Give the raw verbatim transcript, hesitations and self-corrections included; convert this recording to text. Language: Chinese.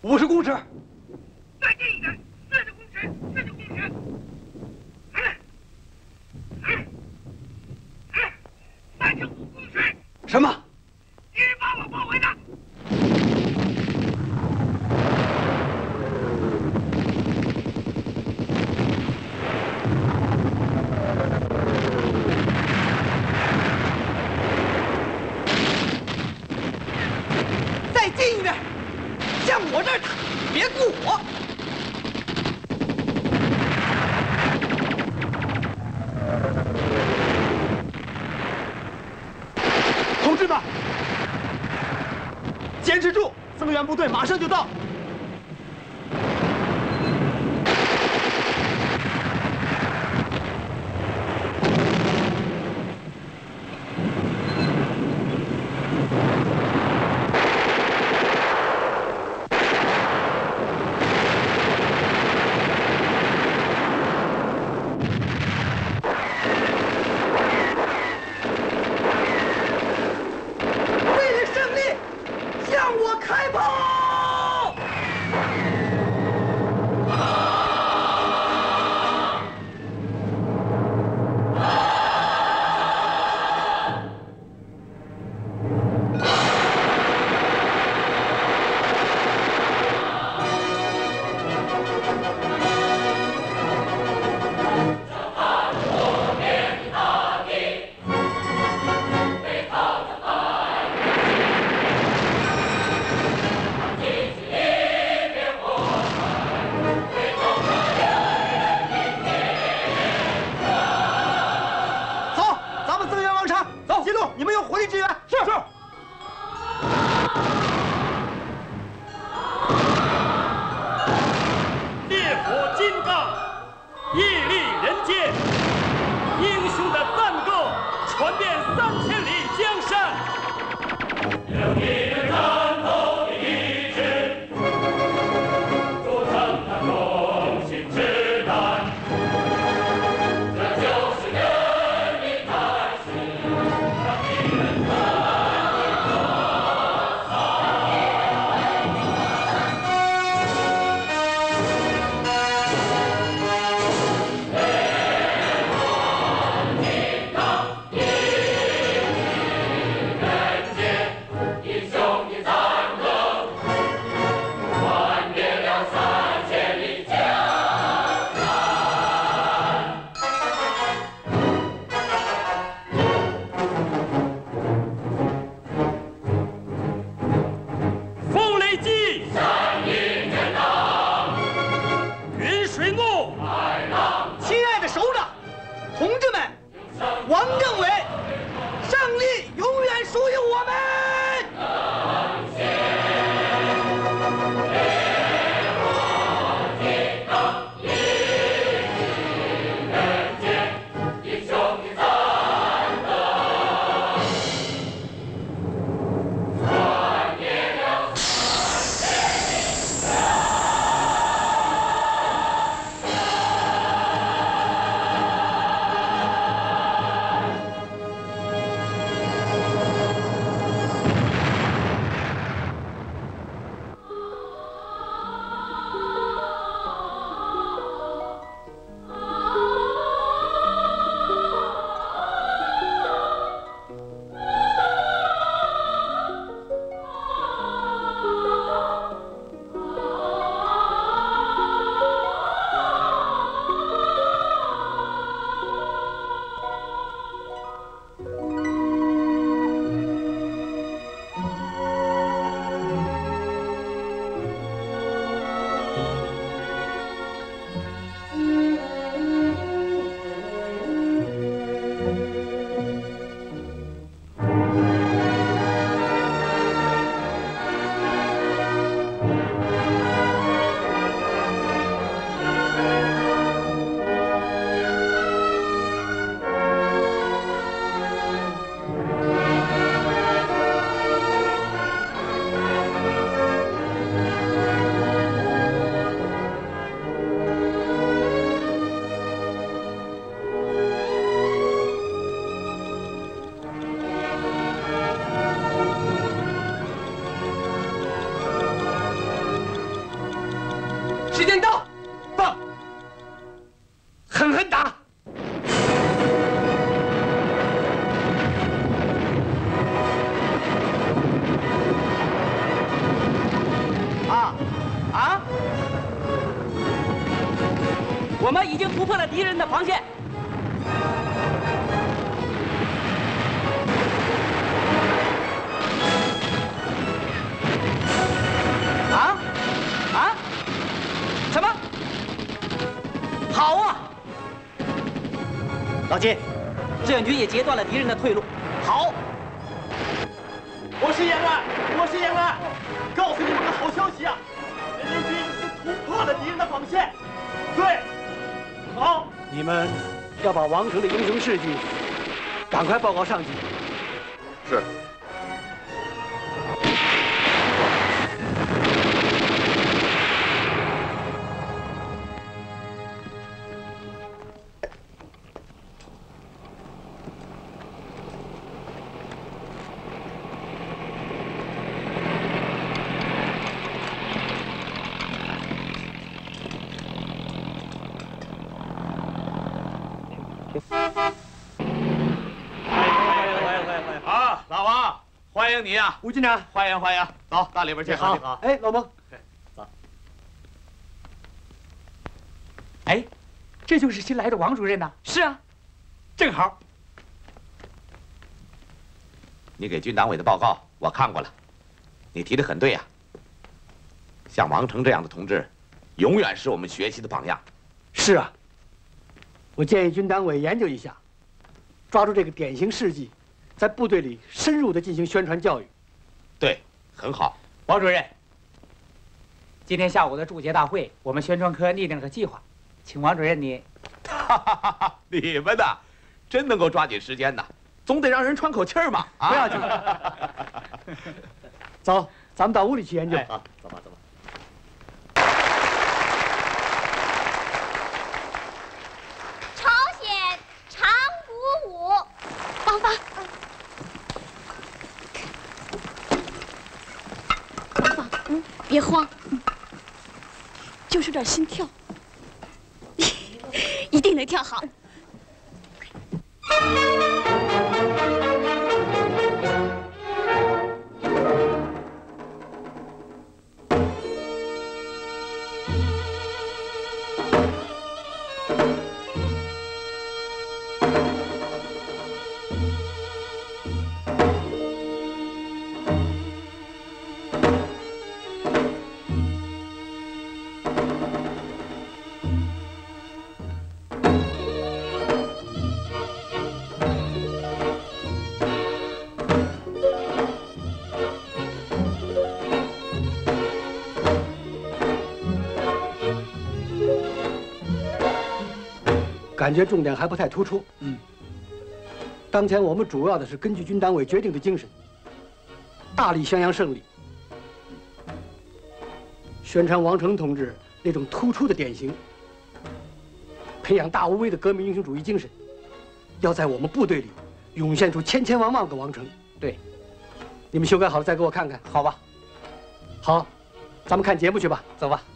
五十公尺。 再近一点，四十公尺，四十公尺。哎，哎，哎，三十五公尺。 什么？ 敌人把我包围了。 再近一点，向我这儿打，别顾我。同志们，坚持住，增援部队马上就到。 英雄。 时间到，放，狠狠打！ 啊啊！我们已经突破了敌人的防线。 啊啊！什么？好啊！老金，志愿军也截断了敌人的退路。好， 我是延安，我是延安，告诉你们个好消息啊！人民军是突破了敌人的防线。对，好， 你们要把王成的英雄事迹赶快报告上级。 是。 啊，老王，欢迎你呀！ 吴军长， 欢迎欢迎，走到里边去。 好， 好。 哎，老孟， 走。 哎，这就是新来的王主任呐。是啊，正好。 你给军党委的报告我看过了，你提的很对呀。像王成这样的同志，永远是我们学习的榜样。 是啊，我建议军党委研究一下，抓住这个典型事迹，在部队里深入的进行宣传教育。 对，很好。 王主任，今天下午的祝捷大会，我们宣传科拟定了个计划，请王主任你。 哈哈哈哈！你们呐，真能够抓紧时间呐，总得让人喘口气儿嘛。啊， 不要紧。走，咱们到屋里去研究。 啊，走吧走吧。 朝鲜长鼓舞，芳芳，芳芳，嗯，别慌，嗯，就是有点心跳，一定能跳好。 感觉重点还不太突出。嗯，当前我们主要的是根据军党委决定的精神，大力宣扬胜利，宣传王成同志那种突出的典型，培养大无畏的革命英雄主义精神，要在我们部队里涌现出千千万万个王成。 对， 你们修改好了再给我看看， 好吧？ 好，咱们看节目去吧， 走吧。